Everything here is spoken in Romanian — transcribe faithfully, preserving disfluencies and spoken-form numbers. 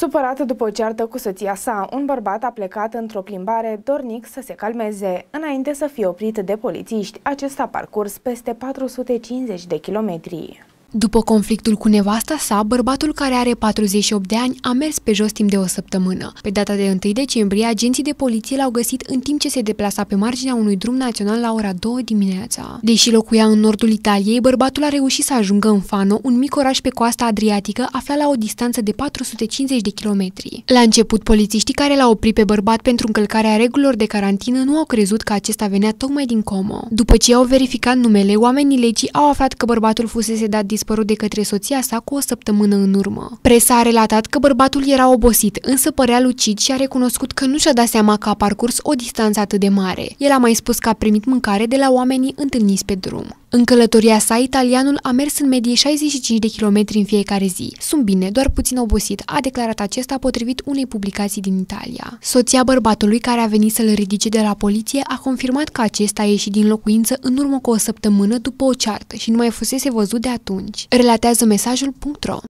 Supărat după o ceartă cu soția sa, un bărbat a plecat într-o plimbare dornic să se calmeze. Înainte să fie oprit de polițiști, acesta a parcurs peste patru sute cincizeci de kilometri. După conflictul cu nevasta sa, bărbatul, care are patruzeci și opt de ani, a mers pe jos timp de o săptămână. Pe data de întâi decembrie, agenții de poliție l-au găsit în timp ce se deplasa pe marginea unui drum național la ora două dimineața. Deși locuia în nordul Italiei, bărbatul a reușit să ajungă în Fano, un mic oraș pe coasta adriatică aflat la o distanță de patru sute cincizeci de kilometri. La început, polițiștii care l-au oprit pe bărbat pentru încălcarea regulilor de carantină nu au crezut că acesta venea tocmai din Como. După ce au verificat numele, oamenii legii au aflat că bărbatul fusese dat dispărut de către soția sa cu o săptămână în urmă. Presa a relatat că bărbatul era obosit, însă părea lucid și a recunoscut că nu și-a dat seama că a parcurs o distanță atât de mare. El a mai spus că a primit mâncare de la oamenii întâlniți pe drum. În călătoria sa, italianul a mers în medie șaizeci și cinci de kilometri în fiecare zi. Sunt bine, doar puțin obosit, a declarat acesta potrivit unei publicații din Italia. Soția bărbatului, care a venit să-l ridice de la poliție, a confirmat că acesta a ieșit din locuință în urmă cu o săptămână după o ceartă și nu mai fusese văzut de atunci. Relatează mesajul punct ro.